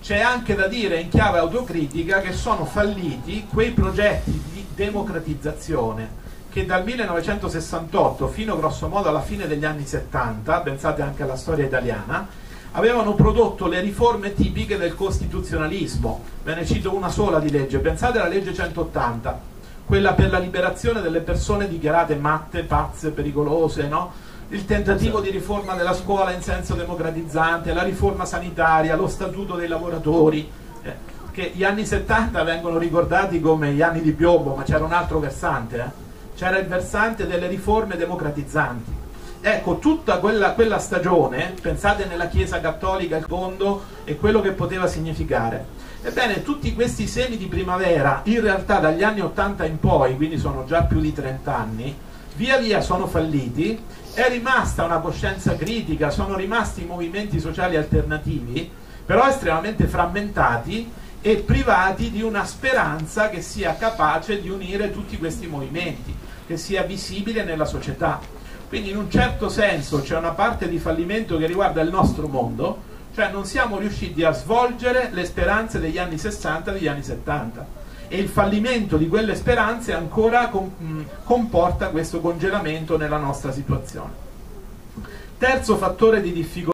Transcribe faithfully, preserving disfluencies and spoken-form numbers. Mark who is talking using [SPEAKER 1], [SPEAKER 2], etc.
[SPEAKER 1] c'è anche da dire in chiave autocritica che sono falliti quei progetti di democratizzazione che dal millenovecentosessantotto fino grosso modo alla fine degli anni settanta, pensate anche alla storia italiana, avevano prodotto le riforme tipiche del costituzionalismo. Ve ne cito una sola di legge, pensate alla legge centottanta, quella per la liberazione delle persone dichiarate matte, pazze, pericolose, no? Il tentativo di riforma della scuola in senso democratizzante, la riforma sanitaria, lo statuto dei lavoratori, eh, che gli anni settanta vengono ricordati come gli anni di piombo, ma c'era un altro versante, eh? C'era il versante delle riforme democratizzanti. Ecco, tutta quella, quella stagione, pensate nella Chiesa Cattolica il fondo e quello che poteva significare. Ebbene, tutti questi semi di primavera, in realtà dagli anni ottanta in poi, quindi sono già più di trenta anni, via via sono falliti, è rimasta una coscienza critica, sono rimasti movimenti sociali alternativi, però estremamente frammentati e privati di una speranza che sia capace di unire tutti questi movimenti, che sia visibile nella società. Quindi in un certo senso c'è una parte di fallimento che riguarda il nostro mondo, cioè non siamo riusciti a svolgere le speranze degli anni sessanta, degli anni settanta, e il fallimento di quelle speranze ancora com comporta questo congelamento nella nostra situazione. Terzo fattore di difficoltà